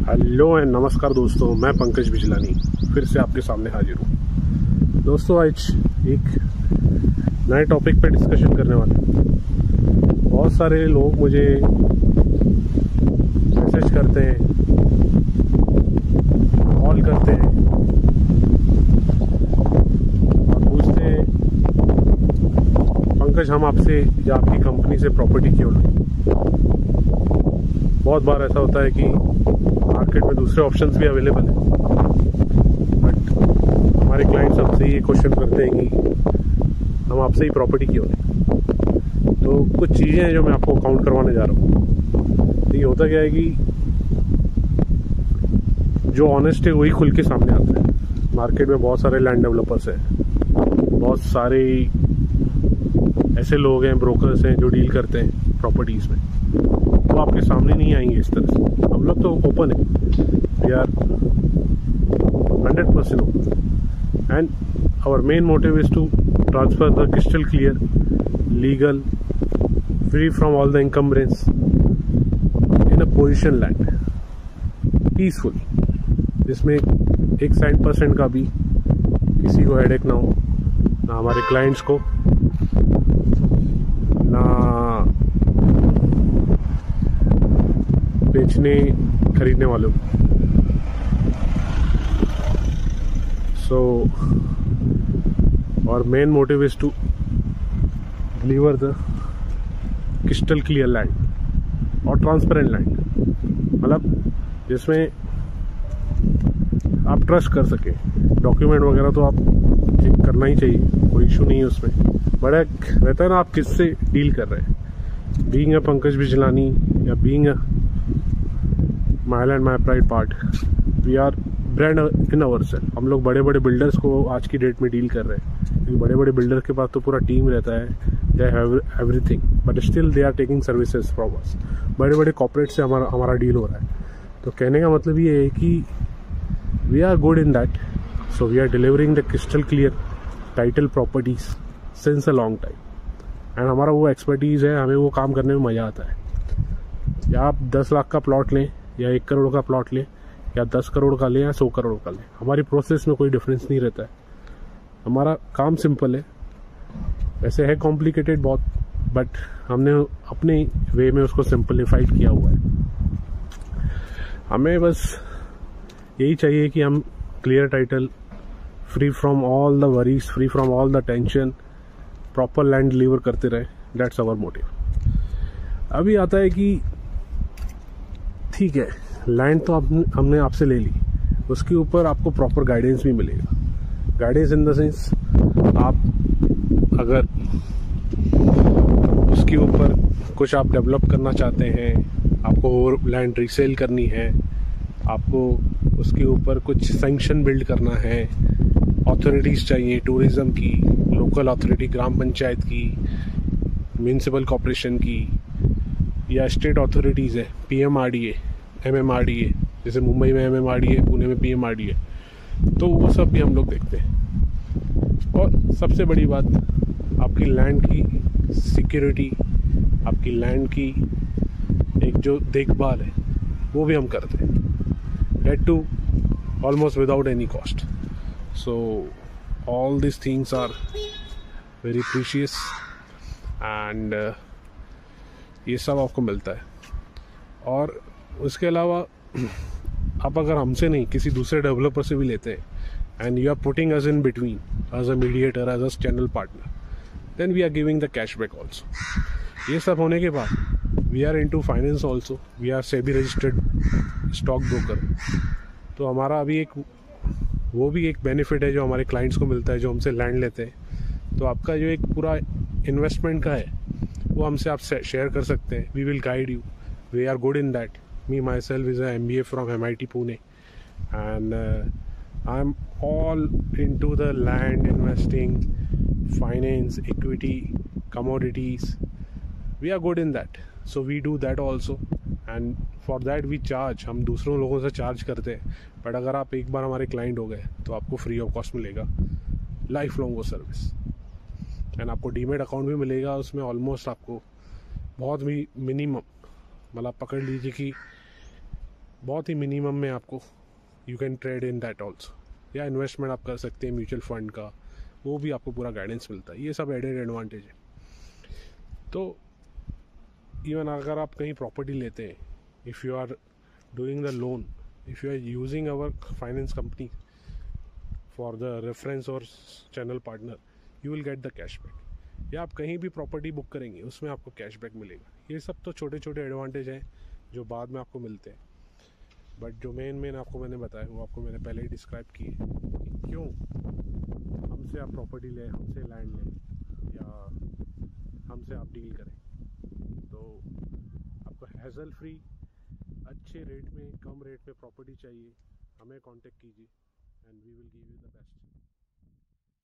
Hello and नमस्कार दोस्तों, मैं पंकज बिजलानी फिर से आपके सामने हाजिर हूँ। दोस्तों आज एक नए टॉपिक पे डिस्कशन करने वाले हैं। बहुत सारे लोग मुझे मैसेज करते हैं, कॉल करते हैं और पूछते हैं पंकज हम आपसे या आपकी कंपनी से प्रॉपर्टी क्यों लें। बहुत बार ऐसा होता है कि मार्केट में दूसरे ऑप्शंस भी अवेलेबल हैं, बट हमारे क्लाइंट्स हमसे ये क्वेश्चन करते हैं कि हम आपसे ही प्रॉपर्टी क्यों लें। तो कुछ चीज़ें हैं जो मैं आपको काउंट करवाने जा रहा हूँ। तो ये होता क्या है कि जो ऑनेस्ट है वही खुल के सामने आता है। मार्केट में बहुत सारे लैंड डेवलपर्स हैं, बहुत सारे ऐसे लोग हैं, ब्रोकर्स हैं जो डील करते हैं प्रॉपर्टीज़ में, तो आपके सामने नहीं आएंगे इस तरह से। हम लोग तो ओपन है, we are 100% open and our main motive is to transfer the crystal clear, legal, free from all the encumbrance in a position land, peaceful, जिसमें 1% का भी किसी को हेडेक ना हो, ना हमारे क्लाइंट्स को, ना बेचने खरीदने वालों। सो और main motive is to deliver the crystal clear land और ट्रांसपेरेंट लैंड, मतलब जिसमें आप ट्रस्ट कर सके। डॉक्यूमेंट वगैरह तो आप चेक करना ही चाहिए, कोई इशू नहीं है उसमें, बट एक रहता है ना आप किससे डील कर रहे हैं। बीइंग अ पंकज बिजलानी या being a my land my pride part, we are brand in our self. हम लोग बड़े बड़े बिल्डर्स को आज की डेट में डील कर रहे हैं, क्योंकि बड़े बड़े बिल्डर्स के पास तो पूरा टीम रहता है, they have everything, but still they are taking services from us. बड़े बड़े कॉर्पोरेट से हमारा डील हो रहा है। तो कहने का मतलब ये है कि we are good in that, so we are delivering the crystal clear title properties since a long time, and हमारा वो एक्सपर्टीज़ है, हमें वो काम करने में मज़ा आता है। या आप 10 लाख का प्लॉट लें या 1 करोड़ का प्लॉट लें या 10 करोड़ का लें या 100 करोड़ का लें, हमारी प्रोसेस में कोई डिफरेंस नहीं रहता है। हमारा काम सिंपल है, वैसे है कॉम्प्लिकेटेड बहुत, बट हमने अपने वे में उसको सिंपलीफाइड किया हुआ है। हमें बस यही चाहिए कि हम clear title, free from all the worries, free from all the tension, proper land deliver करते रहे। That's our motive. अभी आता है कि ठीक है, लैंड तो हमने आपसे ले ली, उसके ऊपर आपको प्रॉपर गाइडेंस भी मिलेगा। गाइडेंस इन द सेंस, आप अगर उसके ऊपर कुछ आप डेवलप करना चाहते हैं, आपको और लैंड रीसेल करनी है, आपको उसके ऊपर कुछ सैंक्शन बिल्ड करना है, अथॉरिटीज़ चाहिए, टूरिज़्म की, लोकल अथॉरिटी, ग्राम पंचायत की, म्यूनिसिपल कॉर्पोरेशन की, या स्टेट अथॉरिटीज़ है, PMRDA, MMRDA, जैसे मुंबई में MMRDA, पुणे में PMRDA, तो वो सब भी हम लोग देखते हैं। और सबसे बड़ी बात, आपकी लैंड की सिक्योरिटी, आपकी लैंड की एक जो देखभाल है वो भी हम करते हैं, date to almost without any cost. So all this things are very precious and ये सब आपको मिलता है। और उसके अलावा आप अगर हमसे नहीं किसी दूसरे डेवलपर से भी लेते हैं and you are putting us in between as a mediator, as a channel partner, then we are giving the cashback also. ये सब होने के बाद we are into finance also, we are SEBI registered stock broker. तो हमारा अभी वो भी एक बेनिफिट है जो हमारे क्लाइंट्स को मिलता है जो हमसे लैंड लेते हैं। तो आपका जो एक पूरा इन्वेस्टमेंट का है वो हमसे आप शेयर कर सकते हैं। We will guide you, we are good in that. Me myself is a MBA from MIT Pune, and I'm all into the land investing, finance, equity, commodities. We are good in that, so we do that also, and for that we charge. हम दूसरों लोगों से charge करते हैं, but अगर आप एक बार हमारे क्लाइंट हो गए तो आपको फ्री ऑफ कॉस्ट मिलेगा लाइफ लॉन्ग वो सर्विस, एंड आपको डीमेट अकाउंट भी मिलेगा। उसमें ऑलमोस्ट आपको बहुत भी मिनिमम, मतलब पकड़ लीजिए कि बहुत ही मिनिमम में आपको you can trade in that also, या इन्वेस्टमेंट आप कर सकते हैं म्यूचुअल फंड का, वो भी आपको पूरा गाइडेंस मिलता है। ये सब एडेड एडवांटेज है। तो इवन अगर आप कहीं प्रॉपर्टी लेते हैं, if you are doing the loan, if you are using our finance company for the reference और channel partner, you will get the cashback. या आप कहीं भी प्रॉपर्टी बुक करेंगे उसमें आपको कैशबैक मिलेगा। ये सब तो छोटे छोटे एडवांटेज हैं जो बाद में आपको मिलते हैं, बट जो मेन आपको मैंने बताया वो आपको मैंने पहले ही डिस्क्राइब किए कि क्यों हमसे आप प्रॉपर्टी लें, हमसे लैंड लें, या हमसे आप डील करें। तो आपको हैसल फ्री अच्छे रेट में, कम रेट में प्रॉपर्टी चाहिए, हमें कांटेक्ट कीजिए and we will give you the best.